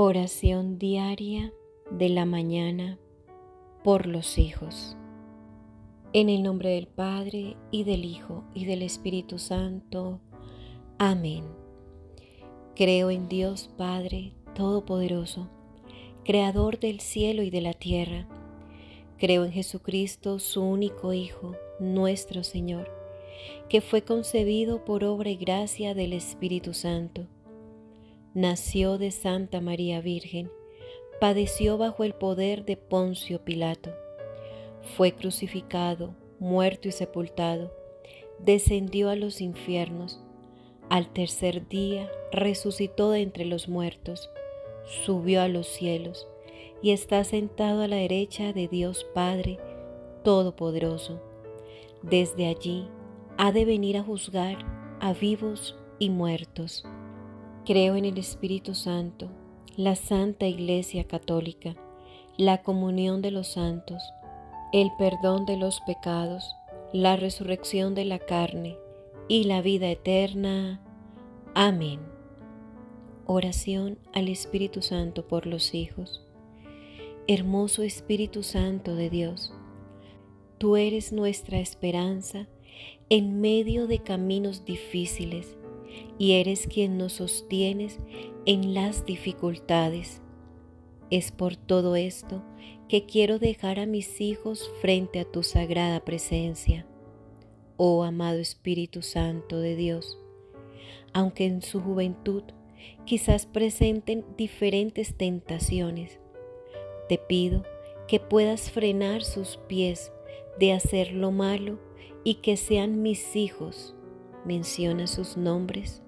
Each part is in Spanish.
Oración diaria de la mañana por los hijos. En el nombre del Padre, y del Hijo, y del Espíritu Santo. Amén. Creo en Dios Padre Todopoderoso, Creador del cielo y de la tierra. Creo en Jesucristo, su único Hijo, nuestro Señor, que fue concebido por obra y gracia del Espíritu Santo. Nació de Santa María Virgen, padeció bajo el poder de Poncio Pilato, fue crucificado, muerto y sepultado, descendió a los infiernos, al tercer día resucitó de entre los muertos, subió a los cielos y está sentado a la derecha de Dios Padre Todopoderoso. Desde allí ha de venir a juzgar a vivos y muertos. Creo en el Espíritu Santo, la Santa Iglesia Católica, la comunión de los santos, el perdón de los pecados, la resurrección de la carne y la vida eterna. Amén. Oración al Espíritu Santo por los hijos. Hermoso Espíritu Santo de Dios, tú eres nuestra esperanza en medio de caminos difíciles, y eres quien nos sostienes en las dificultades. Es por todo esto que quiero dejar a mis hijos frente a tu sagrada presencia. Oh amado Espíritu Santo de Dios, aunque en su juventud quizás presenten diferentes tentaciones, te pido que puedas frenar sus pies de hacer lo malo y que sean mis hijos. Menciona sus nombres.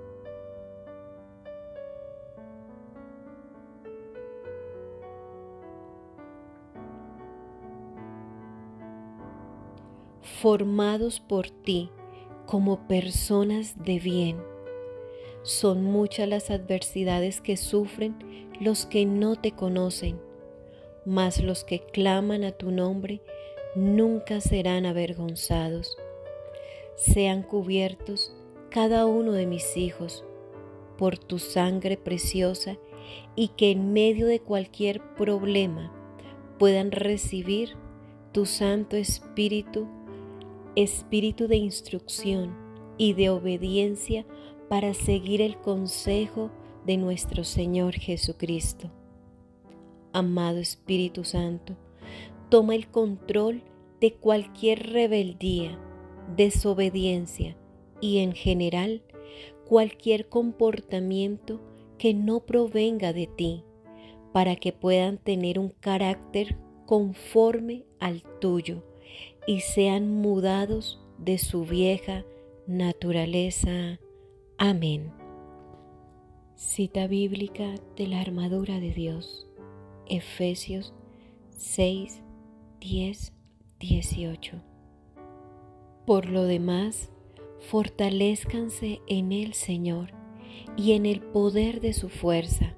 Formados por ti como personas de bien. Son muchas las adversidades que sufren los que no te conocen, mas los que claman a tu nombre nunca serán avergonzados. Sean cubiertos cada uno de mis hijos por tu sangre preciosa, y que en medio de cualquier problema puedan recibir tu Santo Espíritu, Espíritu de instrucción y de obediencia para seguir el consejo de nuestro Señor Jesucristo. Amado Espíritu Santo, toma el control de cualquier rebeldía, desobediencia y en general cualquier comportamiento que no provenga de ti, para que puedan tener un carácter conforme al tuyo y sean mudados de su vieja naturaleza. Amén. Cita bíblica de la armadura de Dios, Efesios 6, 10, 18. Por lo demás, fortalézcanse en el Señor y en el poder de su fuerza.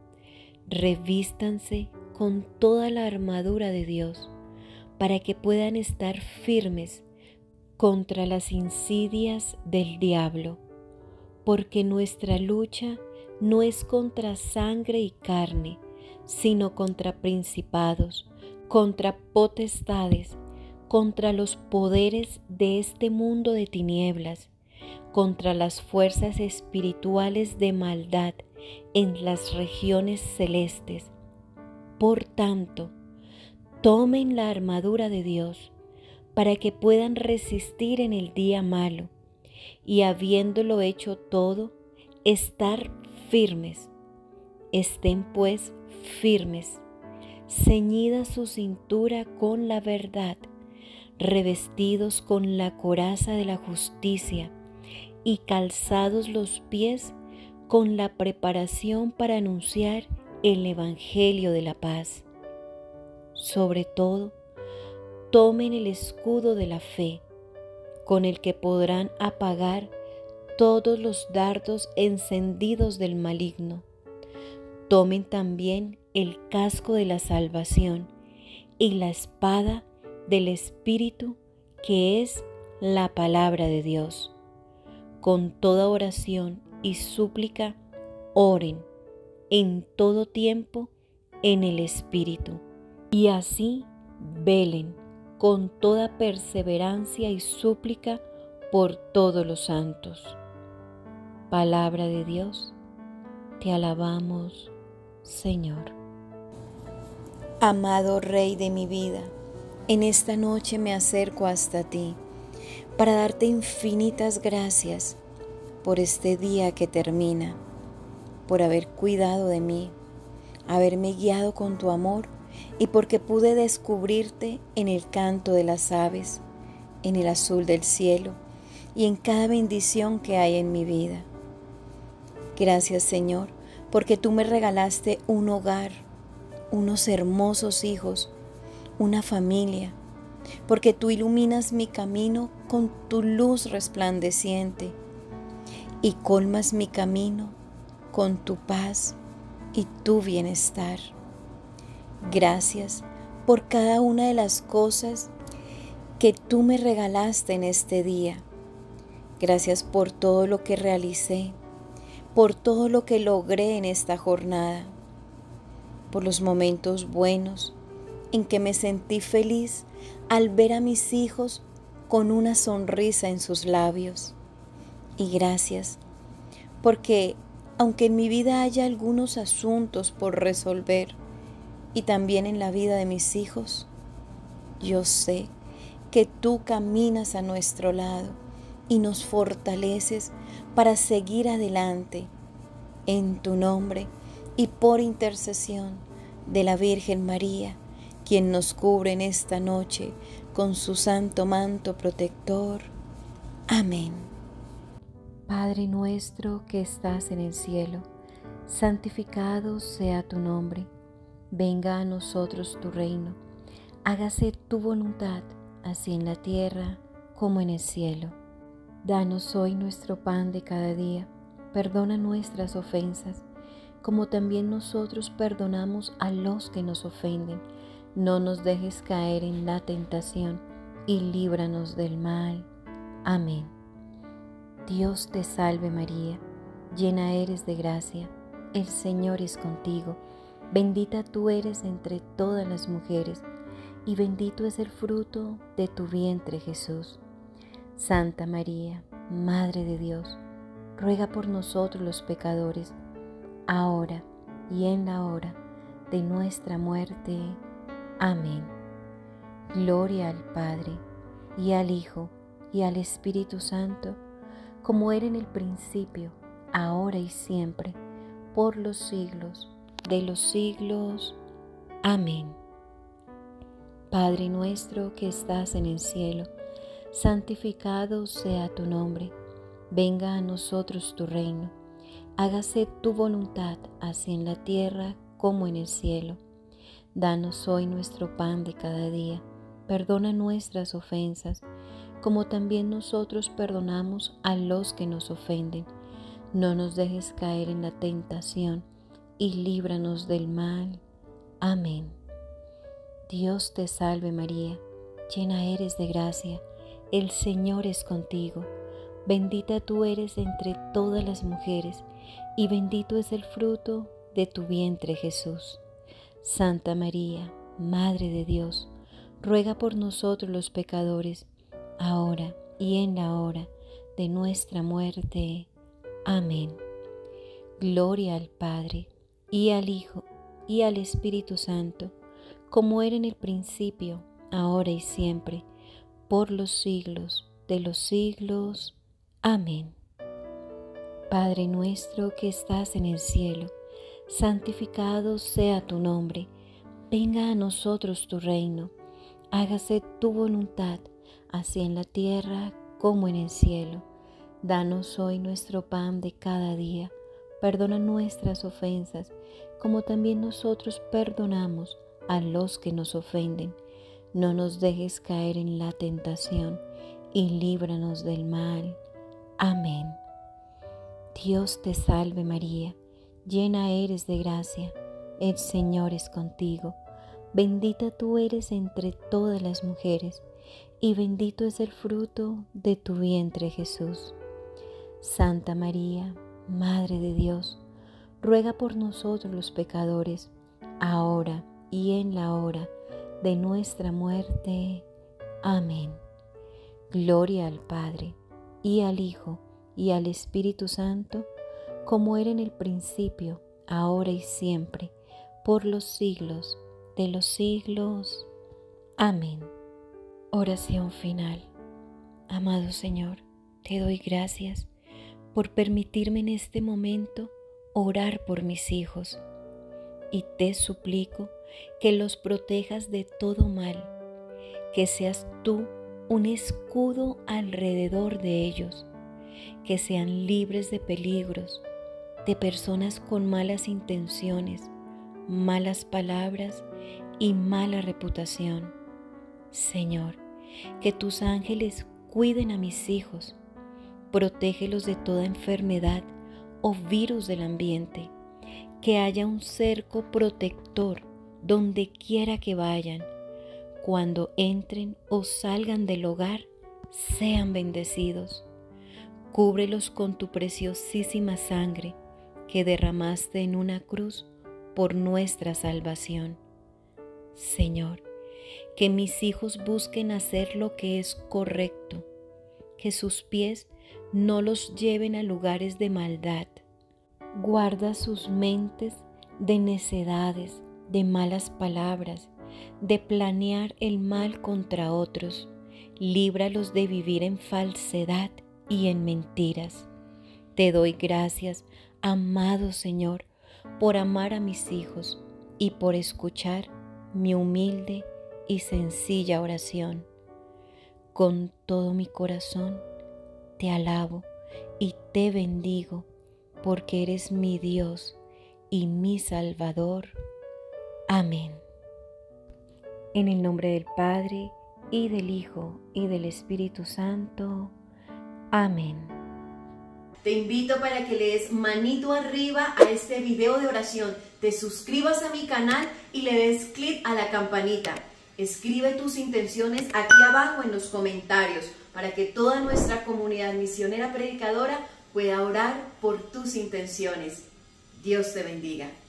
Revístanse con toda la armadura de Dios para que puedan estar firmes contra las insidias del diablo, porque nuestra lucha no es contra sangre y carne, sino contra principados, contra potestades, contra los poderes de este mundo de tinieblas, contra las fuerzas espirituales de maldad en las regiones celestes. Por tanto, tomen la armadura de Dios para que puedan resistir en el día malo y, habiéndolo hecho todo, estar firmes. Estén pues firmes, ceñida su cintura con la verdad, revestidos con la coraza de la justicia y calzados los pies con la preparación para anunciar el Evangelio de la paz. Sobre todo, tomen el escudo de la fe, con el que podrán apagar todos los dardos encendidos del maligno. Tomen también el casco de la salvación y la espada del Espíritu, que es la palabra de Dios. Con toda oración y súplica, oren en todo tiempo en el Espíritu, y así velen con toda perseverancia y súplica por todos los santos. Palabra de Dios, te alabamos, Señor. Amado Rey de mi vida, en esta noche me acerco hasta ti para darte infinitas gracias por este día que termina, por haber cuidado de mí, haberme guiado con tu amor y porque pude descubrirte en el canto de las aves, en el azul del cielo y en cada bendición que hay en mi vida. Gracias, Señor, porque tú me regalaste un hogar, unos hermosos hijos, una familia, porque tú iluminas mi camino con tu luz resplandeciente y colmas mi camino con tu paz y tu bienestar. Gracias por cada una de las cosas que tú me regalaste en este día. Gracias por todo lo que realicé, por todo lo que logré en esta jornada, por los momentos buenos en que me sentí feliz al ver a mis hijos con una sonrisa en sus labios. Y gracias porque aunque en mi vida haya algunos asuntos por resolver y también en la vida de mis hijos, yo sé que tú caminas a nuestro lado y nos fortaleces para seguir adelante en tu nombre y por intercesión de la Virgen María, quien nos cubre en esta noche con su santo manto protector. Amén. Padre nuestro que estás en el cielo, santificado sea tu nombre. Venga a nosotros tu reino. Hágase tu voluntad, así en la tierra como en el cielo. Danos hoy nuestro pan de cada día. Perdona nuestras ofensas, como también nosotros perdonamos a los que nos ofenden. No nos dejes caer en la tentación y líbranos del mal. Amén. Dios te salve María, llena eres de gracia, el Señor es contigo. Bendita tú eres entre todas las mujeres, y bendito es el fruto de tu vientre Jesús. Santa María, Madre de Dios, ruega por nosotros los pecadores, ahora y en la hora de nuestra muerte. Amén. Gloria al Padre, y al Hijo, y al Espíritu Santo, como era en el principio, ahora y siempre, por los siglos de los siglos. Amén. Padre nuestro que estás en el cielo, santificado sea tu nombre. Venga a nosotros tu reino. Hágase tu voluntad, así en la tierra como en el cielo. Danos hoy nuestro pan de cada día. Perdona nuestras ofensas, como también nosotros perdonamos a los que nos ofenden. No nos dejes caer en la tentación y líbranos del mal. Amén. Dios te salve María, llena eres de gracia, el Señor es contigo. Bendita tú eres entre todas las mujeres, y bendito es el fruto de tu vientre Jesús. Santa María, Madre de Dios, ruega por nosotros los pecadores, ahora y en la hora de nuestra muerte. Amén. Gloria al Padre, y al Hijo, y al Espíritu Santo, como era en el principio, ahora y siempre, por los siglos de los siglos. Amén. Padre nuestro que estás en el cielo, santificado sea tu nombre. Venga a nosotros tu reino. Hágase tu voluntad, así en la tierra como en el cielo. Danos hoy nuestro pan de cada día. Perdona nuestras ofensas, como también nosotros perdonamos a los que nos ofenden. No nos dejes caer en la tentación y líbranos del mal. Amén. Dios te salve María, llena eres de gracia, el Señor es contigo. Bendita tú eres entre todas las mujeres, y bendito es el fruto de tu vientre Jesús. Santa María, Madre de Dios, ruega por nosotros los pecadores, ahora y en la hora de nuestra muerte. Amén. Gloria al Padre, y al Hijo, y al Espíritu Santo, como era en el principio, ahora y siempre, por los siglos de los siglos. Amén. Oración final. Amado Señor, te doy gracias por permitirme en este momento orar por mis hijos, y te suplico que los protejas de todo mal, que seas tú un escudo alrededor de ellos, que sean libres de peligros, de personas con malas intenciones, malas palabras y mala reputación. Señor, que tus ángeles cuiden a mis hijos, protégelos de toda enfermedad o virus del ambiente, que haya un cerco protector donde quiera que vayan. Cuando entren o salgan del hogar, sean bendecidos. Cúbrelos con tu preciosísima sangre que derramaste en una cruz por nuestra salvación. Señor, que mis hijos busquen hacer lo que es correcto, que sus pies no los lleven a lugares de maldad. Guarda sus mentes de necedades, de malas palabras, de planear el mal contra otros. Líbralos de vivir en falsedad y en mentiras. Te doy gracias, amado Señor, por amar a mis hijos y por escuchar mi humilde y sencilla oración. Con todo mi corazón te alabo y te bendigo, porque eres mi Dios y mi Salvador. Amén. En el nombre del Padre, y del Hijo, y del Espíritu Santo. Amén. Te invito para que le des manito arriba a este video de oración, te suscribas a mi canal y le des clic a la campanita. Escribe tus intenciones aquí abajo en los comentarios para que toda nuestra comunidad misionera predicadora pueda orar por tus intenciones. Dios te bendiga.